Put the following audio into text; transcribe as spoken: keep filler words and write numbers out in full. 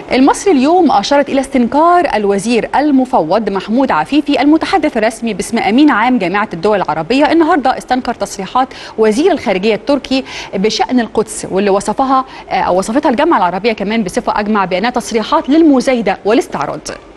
المصري اليوم أشارت إلى استنكار الوزير المفوض محمود عفيفي المتحدث الرسمي باسم أمين عام جامعة الدول العربية. النهارده استنكر تصريحات وزير الخارجية التركي بشأن القدس، واللي وصفها أو وصفتها الجامعة العربية كمان بصفة أجمع بأنها تصريحات للمزايدة والاستعراض.